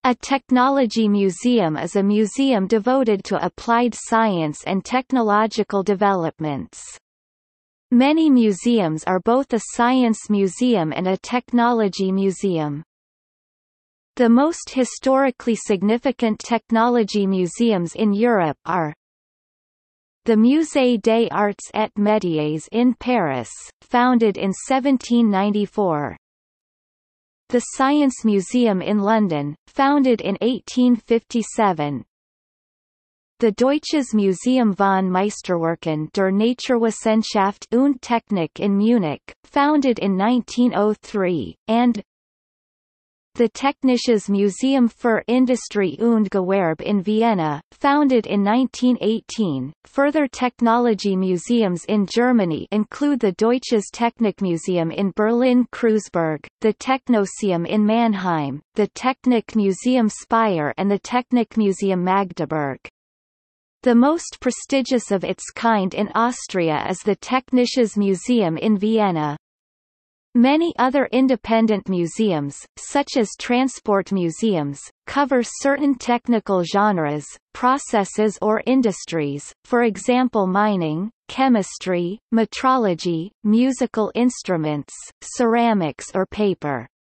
A technology museum is a museum devoted to applied science and technological developments. Many museums are both a science museum and a technology museum. The most historically significant technology museums in Europe are the Musée des Arts et Métiers in Paris, founded in 1794. The Science Museum in London, founded in 1857. The Deutsches Museum von Meisterwerken der Naturwissenschaft und Technik in Munich, founded in 1903, and the Technisches Museum für Industrie und Gewerbe in Vienna, founded in 1918. Further technology museums in Germany include the Deutsches Technikmuseum in Berlin-Kreuzberg, the Technoseum in Mannheim, the Technikmuseum Speyer, and the Technikmuseum Magdeburg. The most prestigious of its kind in Austria is the Technisches Museum in Vienna. Many other independent museums, such as transport museums, cover certain technical genres, processes or industries, for example mining, chemistry, metrology, musical instruments, ceramics or paper.